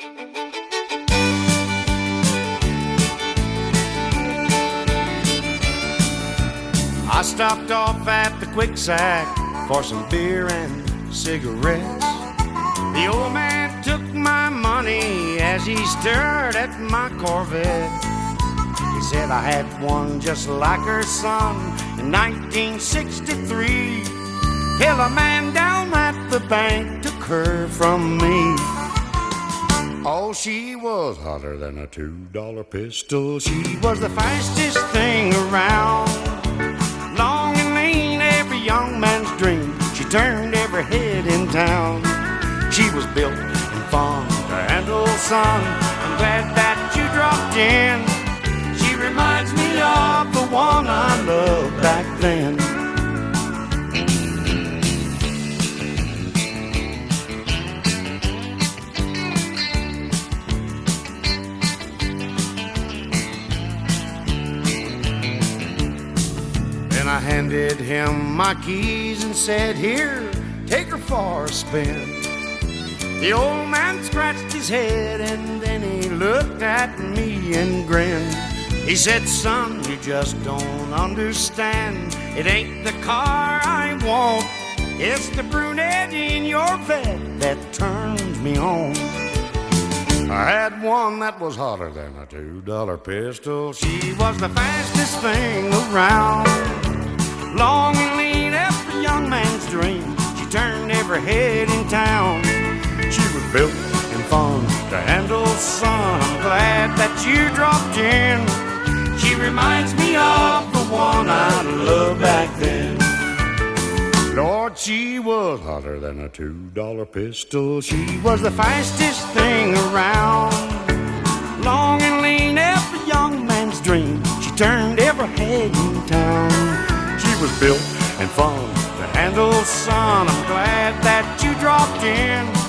I stopped off at the Quick Sack for some beer and cigarettes. The old man took my money as he stared at my Corvette. He said I had one just like her son in 1963, till a man down at the bank took her from me. Oh, she was hotter than a $2 pistol. She was the fastest thing around. Long and lean, every young man's dream. She turned every head in town. She was built and fun to handle, son. I'm glad that you dropped in. She reminds me of the one I loved back then. I handed him my keys and said, "Here, take her for a spin." The old man scratched his head and then he looked at me and grinned. He said, "Son, you just don't understand. It ain't the car I want, it's the brunette in your bed that turns me on." I had one that was hotter than a $2 pistol. She was the fastest thing around. Long and lean, every young man's dream. She turned every head in town. She was built and fun to handle, son. I'm glad that you dropped in. She reminds me of the one I loved back then. Lord, she was hotter than a $2 pistol. She was the fastest thing around. Long and lean, every young man's dream. She turned every head in town. She was built and fun to handle, son. I'm glad that you dropped in.